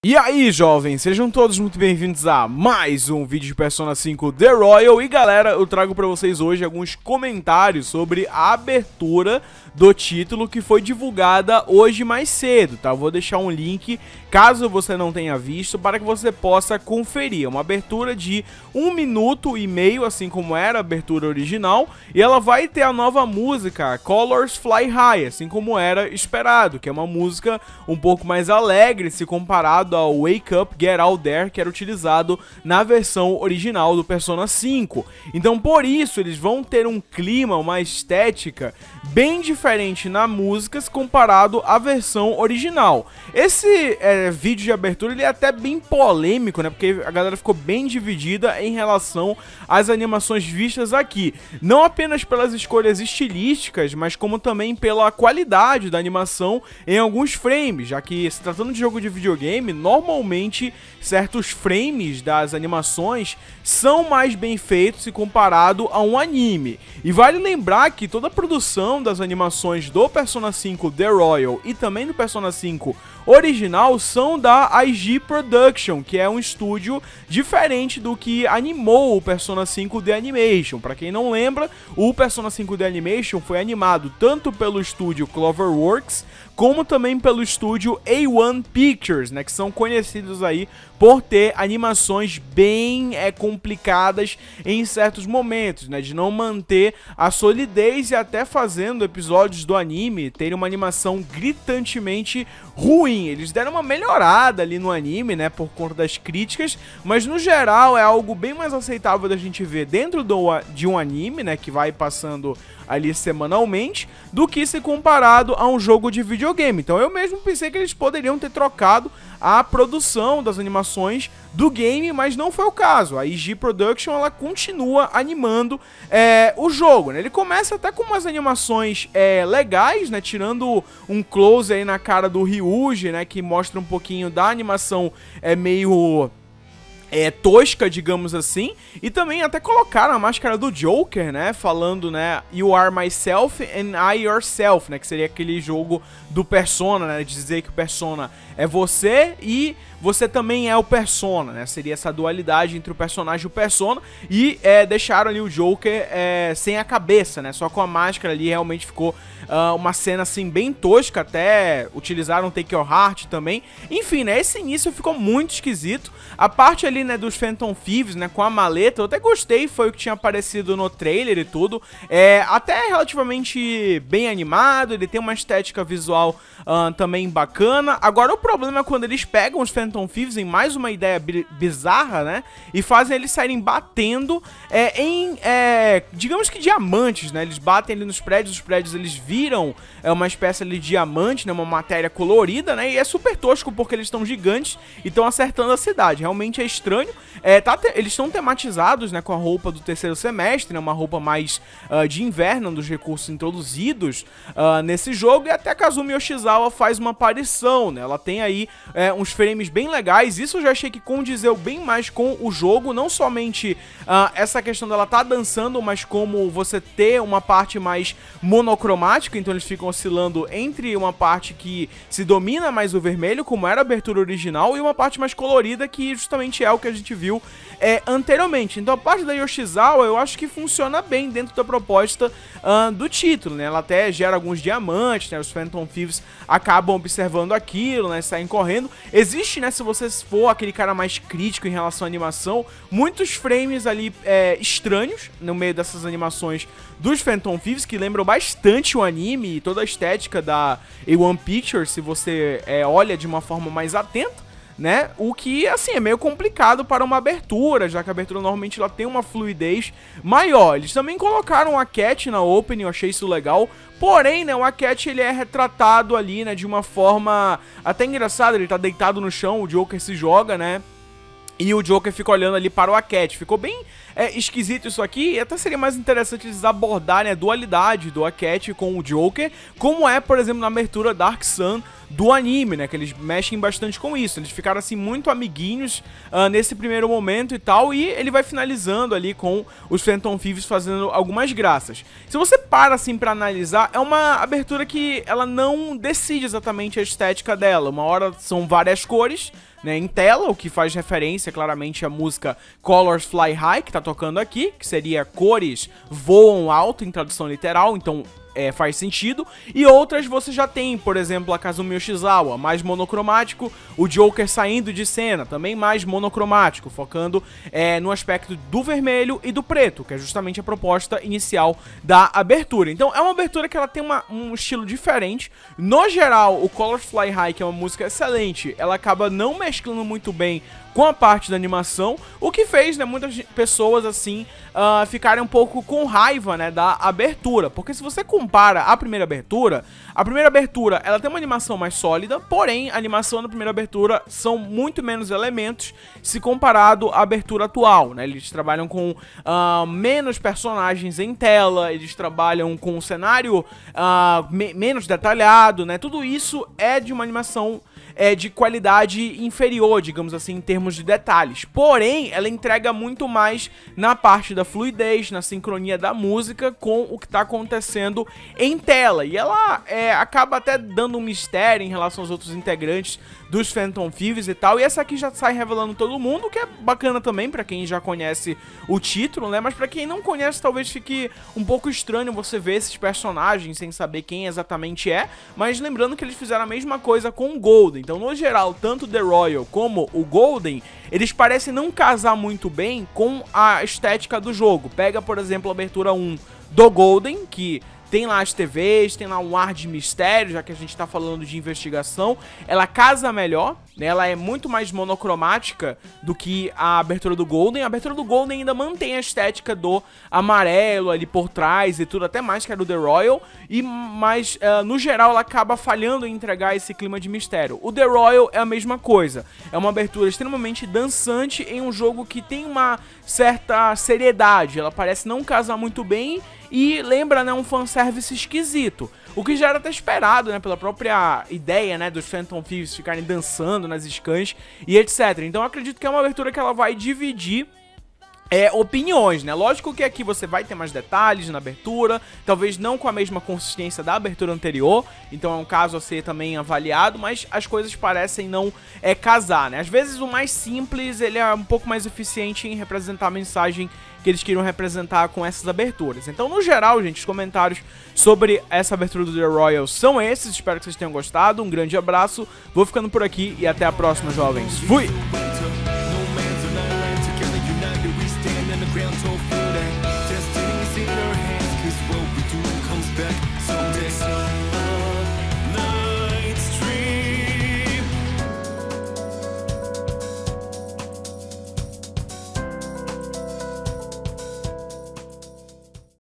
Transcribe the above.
E aí, jovens, sejam todos muito bem-vindos a mais um vídeo de Persona 5 The Royal. E galera, eu trago pra vocês hoje alguns comentários sobre a abertura do título que foi divulgada hoje mais cedo, tá? Eu vou deixar um link, caso você não tenha visto, para que você possa conferir. É uma abertura de 1 minuto e meio, assim como era a abertura original, e ela vai ter a nova música, Colors Fly High, assim como era esperado, que é uma música um pouco mais alegre se comparado ao Wake Up, Get Out There, que era utilizado na versão original do Persona 5. Então, por isso, eles vão ter um clima, uma estética bem diferente na música comparado à versão original. Esse vídeo de abertura ele é até bem polêmico, né? Porque a galera ficou bem dividida em relação às animações vistas aqui. Não apenas pelas escolhas estilísticas, mas como também pela qualidade da animação em alguns frames, já que se tratando de jogo de videogame, normalmente certos frames das animações são mais bem feitos se comparado a um anime. E vale lembrar que toda a produção das animações do Persona 5 The Royal e também do Persona 5 original são da IG Production, que é um estúdio diferente do que animou o Persona 5 The Animation. Para quem não lembra, o Persona 5 The Animation foi animado tanto pelo estúdio Cloverworks, como também pelo estúdio A1 Pictures, né, que são conhecidos aí por ter animações bem complicadas em certos momentos, né, de não manter a solidez e até fazendo episódios do anime terem uma animação gritantemente ruim. Eles deram uma melhorada ali no anime, né, por conta das críticas, mas no geral é algo bem mais aceitável da gente ver dentro de um anime, né, que vai passando ali semanalmente, do que se comparado a um jogo de videogame. Então eu mesmo pensei que eles poderiam ter trocado a produção das animações do game, mas não foi o caso. A IG Production ela continua animando o jogo, né? Ele começa até com umas animações legais, né? Tirando um close aí na cara do Ryuji, né? Que mostra um pouquinho da animação meio tosca, digamos assim, e também até colocaram a máscara do Joker, né, falando, né, You are myself and I yourself, né, que seria aquele jogo do Persona, né, de dizer que o Persona é você e você também é o Persona, né, seria essa dualidade entre o personagem e o Persona, e deixaram ali o Joker sem a cabeça, né, só com a máscara ali. Realmente ficou uma cena assim bem tosca, até utilizaram Take Your Heart também. Enfim, né, esse início ficou muito esquisito. A parte ali, né, dos Phantom Thieves, né, com a maleta, eu até gostei, foi o que tinha aparecido no trailer e tudo. Até relativamente bem animado, ele tem uma estética visual também bacana. Agora o problema é quando eles pegam os Phantom Thieves em mais uma ideia bizarra, né, e fazem eles saírem batendo em, digamos que diamantes, né, eles batem ali nos prédios, os prédios eles viram uma espécie ali de diamante, né, uma matéria colorida, né, e é super tosco porque eles estão gigantes e estão acertando a cidade. Realmente é estranho. Eles estão tematizados, né, com a roupa do terceiro semestre, né, uma roupa mais de inverno, dos recursos introduzidos nesse jogo, e até a Kazumi Yoshizawa faz uma aparição, né, ela tem aí uns frames bem legais. Isso eu já achei que condizeu bem mais com o jogo, não somente essa questão dela tá dançando, mas como você ter uma parte mais monocromática, então eles ficam oscilando entre uma parte que se domina mais o vermelho, como era a abertura original, e uma parte mais colorida, que justamente é o que a gente viu anteriormente. Então a parte da Yoshizawa eu acho que funciona bem dentro da proposta do título, né? Ela até gera alguns diamantes, né? Os Phantom Thieves acabam observando aquilo, né? Saem correndo. Existe, né? Se você for aquele cara mais crítico em relação à animação, muitos frames ali estranhos no meio dessas animações dos Phantom Thieves, que lembram bastante o anime e toda a estética da A1 Pictures, se você olha de uma forma mais atenta, né? O que, assim, é meio complicado para uma abertura, já que a abertura normalmente ela tem uma fluidez maior. Eles também colocaram a Cat na opening, eu achei isso legal. Porém, né, o Cat ele é retratado ali, né, de uma forma até engraçada. Ele tá deitado no chão, o Joker se joga, né? E o Joker fica olhando ali para o Cat. Ficou bem esquisito isso aqui. E até seria mais interessante eles abordarem a dualidade do Cat com o Joker, como é, por exemplo, na abertura Dark Sun do anime, né, que eles mexem bastante com isso. Eles ficaram assim muito amiguinhos nesse primeiro momento e tal, e ele vai finalizando ali com os Phantom Thieves fazendo algumas graças. Se você para assim pra analisar, é uma abertura que ela não decide exatamente a estética dela. Uma hora são várias cores, né, em tela, o que faz referência claramente à música Colors Fly High, que tá tocando aqui, que seria cores voam alto em tradução literal, então faz sentido. E outras você já tem, por exemplo, a Kazumi Yoshizawa, mais monocromático, o Joker saindo de cena, também mais monocromático, focando no aspecto do vermelho e do preto, que é justamente a proposta inicial da abertura. Então é uma abertura que ela tem um estilo diferente. No geral, o Colors Fly High, que é uma música excelente, ela acaba não mesclando muito bem com a parte da animação, o que fez, né, muitas pessoas, assim, ficarem um pouco com raiva, né, da abertura. Porque se você compara a primeira abertura, ela tem uma animação mais sólida, porém, a animação da primeira abertura são muito menos elementos se comparado à abertura atual, né. Eles trabalham com menos personagens em tela, eles trabalham com um cenário menos detalhado, né. Tudo isso é de uma animação de qualidade inferior, digamos assim, em termos de detalhes. Porém, ela entrega muito mais na parte da fluidez, na sincronia da música com o que está acontecendo em tela. E ela acaba até dando um mistério em relação aos outros integrantes dos Phantom Thieves e tal. E essa aqui já sai revelando todo mundo, que é bacana também pra quem já conhece o título, né? Mas pra quem não conhece, talvez fique um pouco estranho você ver esses personagens sem saber quem exatamente é. Mas lembrando que eles fizeram a mesma coisa com o Golden. Então, no geral, tanto The Royal como o Golden, eles parecem não casar muito bem com a estética do jogo. Pega, por exemplo, a abertura 1 do Golden, que tem lá as TVs, tem lá um ar de mistério, já que a gente tá falando de investigação. Ela casa melhor, né? Ela é muito mais monocromática do que a abertura do Golden. A abertura do Golden ainda mantém a estética do amarelo ali por trás e tudo, até mais que a do The Royal. Mas, no geral, ela acaba falhando em entregar esse clima de mistério. O The Royal é a mesma coisa. É uma abertura extremamente dançante em um jogo que tem uma certa seriedade. Ela parece não casar muito bem e lembra, né, um fanservice esquisito. O que já era até esperado, né, pela própria ideia, né, dos Phantom Thieves ficarem dançando nas scans e etc. Então eu acredito que é uma abertura que ela vai dividir opiniões, né? Lógico que aqui você vai ter mais detalhes na abertura, talvez não com a mesma consistência da abertura anterior, então é um caso a ser também avaliado, mas as coisas parecem não casar, né? Às vezes o mais simples, ele é um pouco mais eficiente em representar a mensagem que eles queriam representar com essas aberturas. Então, no geral, gente, os comentários sobre essa abertura do The Royal são esses. Espero que vocês tenham gostado. Um grande abraço, vou ficando por aqui e até a próxima, jovens. Fui!